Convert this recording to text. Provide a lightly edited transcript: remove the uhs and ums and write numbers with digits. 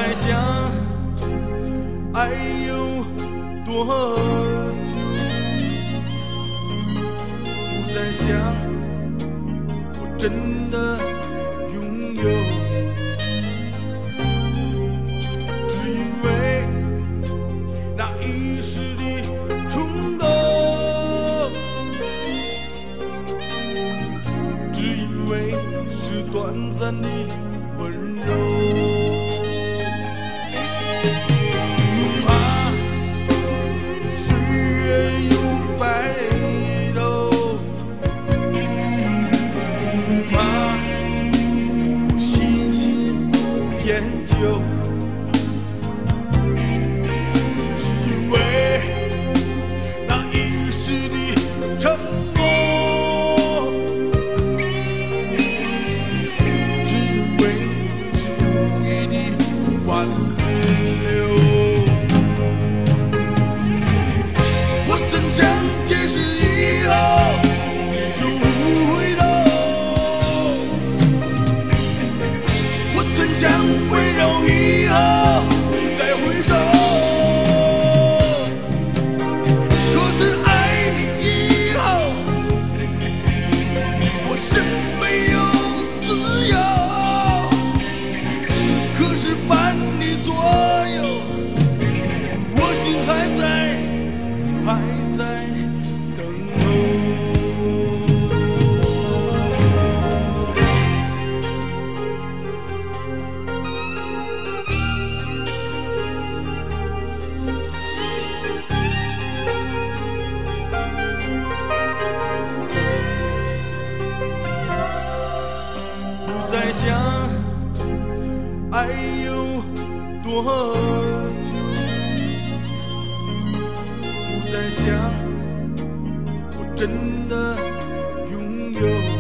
再想爱有多久，不再想我真的拥有，只因为那一时的冲动，只因为是短暂的温柔。研究，只因为那一时的承诺，只因为是无意的挽留。我真想解释以后就无悔了，我真想温柔以后再回首，可是爱你以后，我是没有自由，可是伴你左右，我心还在等候。再想爱有多久，不再想我真的拥有。